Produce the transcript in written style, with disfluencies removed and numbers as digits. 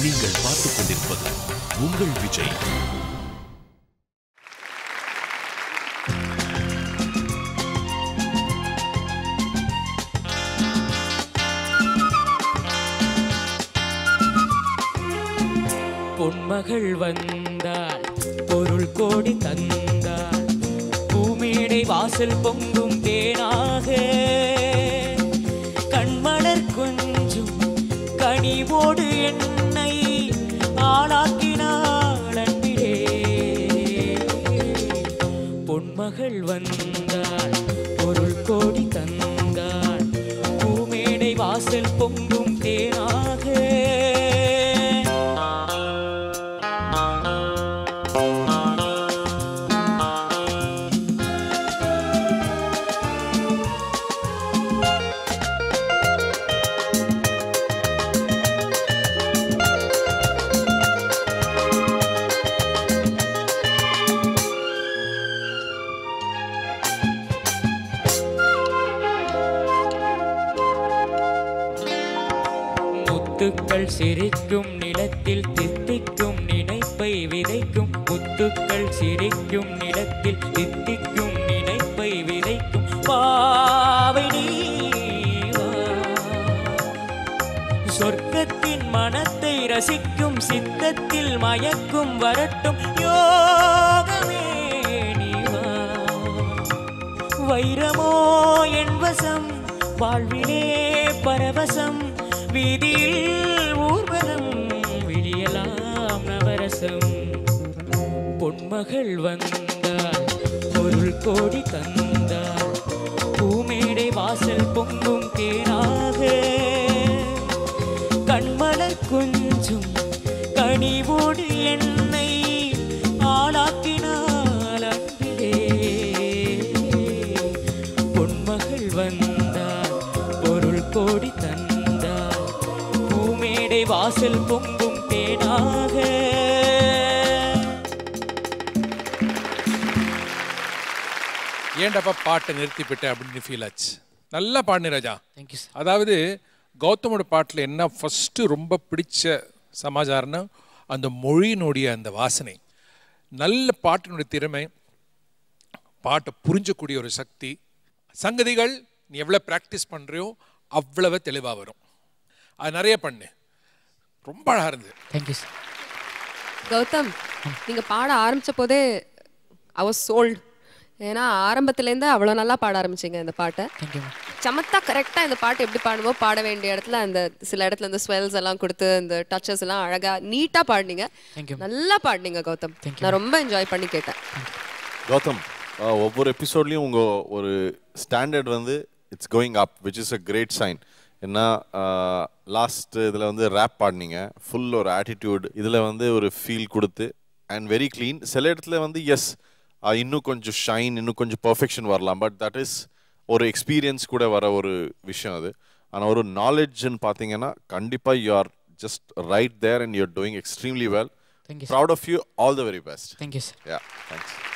நீங்கள் பார்த்துக் கொண்டிருப்பது உங்கள் விஜய். பொன்மகள் வந்தாள், பொருள் கோடி தந்தாள், பூமேடை வாசல் பொங்கும் தேனாக, கண்மலர் கொஞ்சம் கனிவோடு என்னை ஆளாக்கினாள் அன்பிலே. பொன்மகள் வந்தாள், பொருள் கோடி தந்தாள், பூமேடை வாசல் பொங்கும் தேனாக. முத்துக்கள் சிரிக்கும் நிலத்தில் தித்திக்கும் நினைப்பை விதைக்கும், முத்துக்கள் சிரிக்கும் நிலத்தில் தித்திக்கும் நினைப்பை விதைக்கும் பாவை நீ வா. சொர்க்கத்தின் மனத்தை ரசிக்கும் சித்தத்தில் மயக்கும் வரட்டும் யோகமே நீ வா. வைரமோ என் வசம், வாழ்விலே பரவசம், வீதியில் ஊர்வலம், விழியலாம் நவரசம். பொன்மகள் வந்தாள், பொருள் கோடி தந்தாள், பூமேடை வாசல் பொங்கும் தேனாக, கண்மலர் கொஞ்சம் கனிவோடு என்னை ஆளாக்கினாள் அன்பிலே. பொன்மகள் வந்தாள், பொருள் கோடி தந்தாள், பூமேடை வாசல் பொங்கும் தேனாக. ஏண்டப்பா பாட்டை நிறுத்திவிட்ட அப்படின்னு ஃபீல் ஆச்சு. நல்லா பாடின ராஜா. Thank you sir. அதாவது கௌதமோட பாட்டில் என்ன ஃபஸ்ட்டு ரொம்ப பிடிச்ச சமாச்சாரம்னா அந்த மொழியினுடைய அந்த வாசனை, நல்ல பாட்டினுடைய திறமை, பாட்டை புரிஞ்சக்கூடிய ஒரு சக்தி. சங்கதிகள் நீ எவ்வளோ ப்ராக்டிஸ் பண்ணுறியோ அவ்வளவு தெளிவாக வரும். அது நிறைய பண்ணு, ரொம்ப அழகாக இருந்தது. Thank you sir. கௌதம், நீங்கள் பாட ஆரம்பித்த போதே I was sold. ஏன்னா ஆரம்பத்துலேருந்து அவ்வளோ நல்லா பாட ஆரம்பிச்சிங்க இந்த பாட்டை. தேங்க்யூ. சமத்தா கரெக்டாக இந்த பாட்டு எப்படி பாடுமோ பாட வேண்டிய இடத்துல அந்த சில இடத்துல இந்த ஸ்வெல்ஸ் எல்லாம் கொடுத்து இந்த டச்சஸ் எல்லாம் அழகாக நீட்டாக பாடினீங்க. நல்லா பாடினீங்க கௌதம். நான் ரொம்ப என்ஜாய் பண்ணி கேட்டேன். கௌதம், ஒவ்வொரு எபிசோட்லேயும் உங்கள் ஒரு ஸ்டாண்டர்ட் வந்து it's going up, which is a great sign. ஏன்னா லாஸ்ட் இதில் வந்து ரேப் பாடினீங்க, ஃபுல் ஒரு ஆட்டிடியூட், இதில் வந்து ஒரு ஃபீல் கொடுத்து அண்ட் வெரி க்ளீன். சில இடத்துல வந்து எஸ் இன்னும் கொஞ்சம் ஷைன், இன்னும் கொஞ்சம் பர்ஃபெக்ஷன் வரலாம், பட் தட் இஸ் ஒரு எக்ஸ்பீரியன்ஸ் கூட வர ஒரு விஷயம் அது. ஆனால் ஒரு நாலேஜ்ன்னு பார்த்தீங்கன்னா கண்டிப்பாக you are just right there and you are doing extremely well. Proud of you. All the very best. Thank you sir. Yeah, thanks.